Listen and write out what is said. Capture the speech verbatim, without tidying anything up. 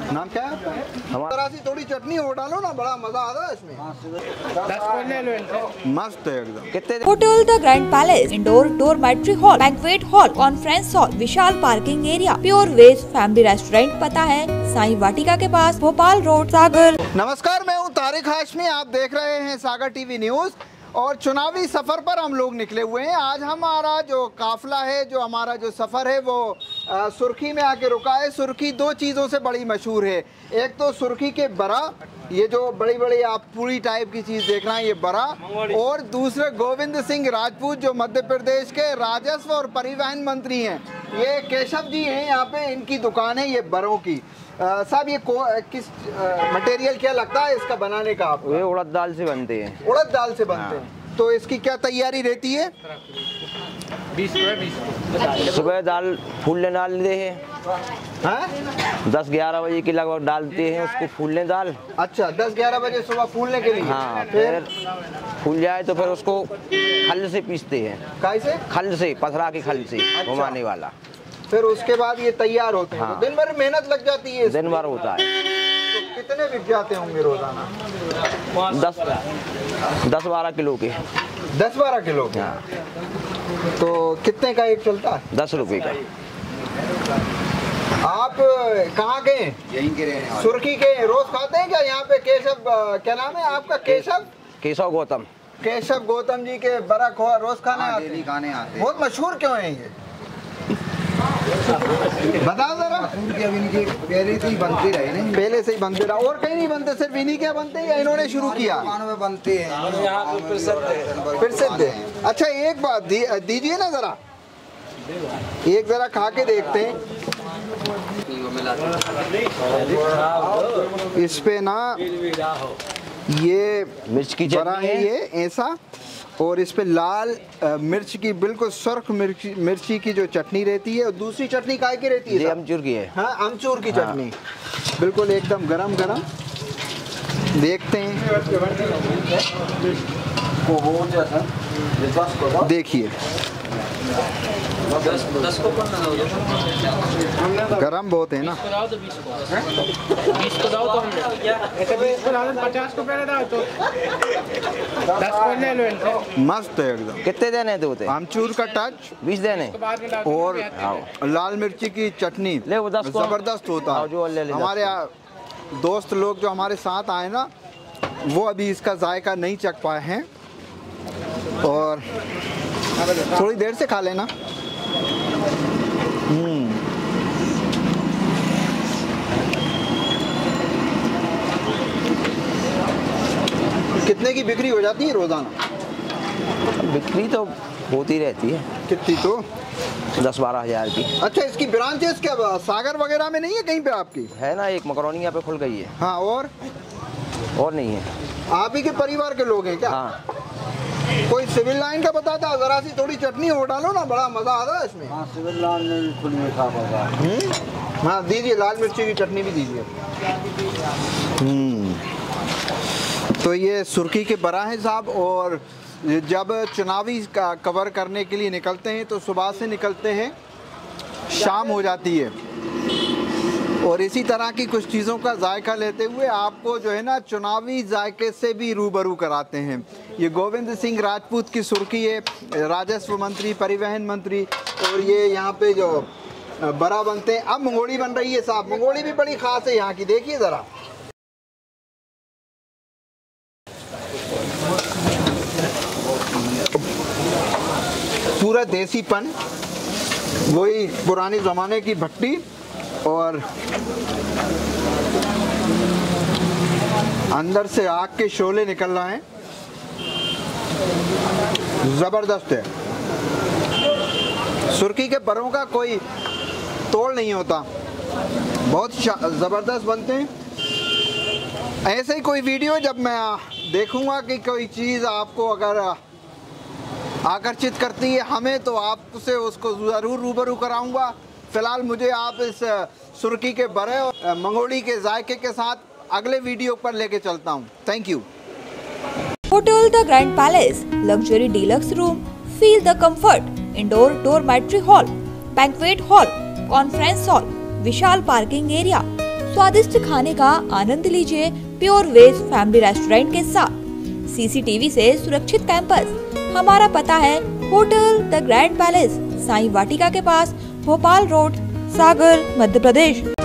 नाम क्या है आपका? हमारा सी थोड़ी चटनी हो डालो ना, बड़ा मजा आता है इसमें। मस्त है एकदम। कितने? Hotel the grand palace, indoor dormitory hall, banquet hall, conference hall, विशाल parking area, pure veg family restaurant. पता है साई वाटिका के पास, भोपाल रोड, सागर। नमस्कार, मैं हूँ तारिक हाशमी, आप देख रहे हैं सागर टीवी न्यूज। और चुनावी सफ़र पर हम लोग निकले हुए हैं। आज हमारा जो काफिला है, जो हमारा जो सफ़र है, वो आ, सुर्खी में आके रुका है। सुर्खी दो चीज़ों से बड़ी मशहूर है। एक तो सुर्खी के बरा, ये जो बड़ी बड़ी आप पूरी टाइप की चीज़ देख रहे हैं, ये बरा। और दूसरे गोविंद सिंह राजपूत, जो मध्य प्रदेश के राजस्व और परिवहन मंत्री हैं। ये केशव जी हैं, यहाँ पे इनकी दुकान है ये बरों की। साहब, ये किस मटेरियल क्या लगता है इसका बनाने का आपको? ये उड़द दाल से बनते हैं। उड़द दाल से बनते हैं। तो इसकी क्या तैयारी रहती है? सुबह दाल फूलने डालते हैं, दस ग्यारह बजे के लगभग डालते हैं उसको फूलने दाल। अच्छा, दस ग्यारह बजे सुबह फूलने के लिए? हाँ, फिर फूल जाए तो फिर उसको खल से पीसते हैं। कैसे? खल से, पथरा की खल से। अच्छा। घुमाने वाला। फिर उसके बाद ये तैयार होते हैं। हाँ। दिन भर मेहनत लग जाती है? दिन भर होता है। तो कितने बिक जाते होंगे रोजाना? दस दस बारह किलो के। दस बारह किलो के? हाँ। तो कितने का एक चलता है? दस रुपए का। आप कहाँ के? यहीं के रहने वाले। सुर्खी के? रोज खाते हैं क्या यहाँ पे? केशव, क्या नाम है आपका? केशव केशव गौतम। केशव गौतम जी के बरा रोज खाने हाँ, आते डेली खाने आते हैं। बहुत मशहूर क्यों है ये? बताओ जरा। अब इनकी पहले से ही बनते रहे नहीं? पहले से ही बनते रहा। और कहीं नहीं बनते, सिर्फ इन्हीं के बनते हैं या इन्होंने शुरू किया? दुकानों में बनते हैं। प्रसिद्ध है। अच्छा, एक बात दी, दीजिए ना जरा, एक जरा खा के देखते हैं। इस पे ना ये मिर्च की बड़ा चटनी है, है ये ऐसा। और इस पे लाल आ, मिर्च की, बिल्कुल सुर्ख मिर्ची मिर्ची की जो चटनी रहती है। और दूसरी चटनी काय की रहती है? ये अमचूर की है। हाँ, अमचूर की हाँ। चटनी, बिल्कुल एकदम गरम गरम। देखते हैं, देखिए गरम बहुत है ना। मस्त है एकदम। कितने देने दो थे? आमचूर का टच, बीस देने। और लाल मिर्ची की चटनी ले वो दस को। जबरदस्त होता जो ले है। ले हमारे दोस्त लोग जो हमारे साथ आए ना, वो अभी इसका जायका नहीं चख पाए हैं। और थोड़ी देर से खा लेना। हम्म कितने की बिक्री हो जाती है रोजाना? बिक्री तो होती रहती है। कितनी? तो दस बारह हजार की। अच्छा, इसकी ब्रांचेस क्या सागर वगैरह में नहीं है कहीं पे आपकी? है ना, एक मकरोनी यहाँ पे खुल गई है। हाँ, और और नहीं है। आप ही के परिवार के लोग हैं क्या? हाँ। कोई सिविल लाइन का बताता, जरा सी थोड़ी चटनी हो डालो ना, बड़ा मजा आता है इसमें। हाँ, सिविल लाइन में खुल में खा होगा। हाँ, दीजिए, लाल मिर्ची की चटनी भी दीजिए। हम्म तो ये सुर्खी के बरा है साहब। और जब चुनावी का कवर करने के लिए निकलते हैं तो सुबह से निकलते हैं, शाम हो जाती है। और इसी तरह की कुछ चीज़ों का जायका लेते हुए आपको जो है ना, चुनावी जायके से भी रूबरू कराते हैं। ये गोविंद सिंह राजपूत की सुर्खी है, राजस्व मंत्री, परिवहन मंत्री। और ये यहाँ पे जो बरा बनते हैं। अब मंगोड़ी बन रही है साहब। मंगोड़ी भी बड़ी खास है यहाँ की, देखिए ज़रा। पूरा देसीपन, वही पुराने ज़माने की भट्टी। और अंदर से आग के शोले निकल रहे हैं, जबरदस्त है। सुर्खी के बरों का कोई तोड़ नहीं होता, बहुत जबरदस्त बनते हैं। ऐसे ही कोई वीडियो जब मैं देखूंगा कि कोई चीज़ आपको अगर आकर्षित करती है हमें, तो आपसे उसको ज़रूर रूबरू कराऊंगा। फिलहाल मुझे आप इस सुर्खी के बरे और मंगोड़ी के जायके के साथ अगले वीडियो पर लेके चलता हूँ। Thank you. Hotel the grand palace, luxury deluxe room, feel the comfort, indoor dormitory hall, banquet hall, conference hall, विशाल पार्किंग एरिया, स्वादिष्ट खाने का आनंद लीजिए प्योर वेज फैमिली रेस्टोरेंट के साथ। सीसीटीवी से सुरक्षित कैंपस। हमारा पता है hotel the grand palace, Sai Vatika के पास, भोपाल रोड, सागर, मध्य प्रदेश।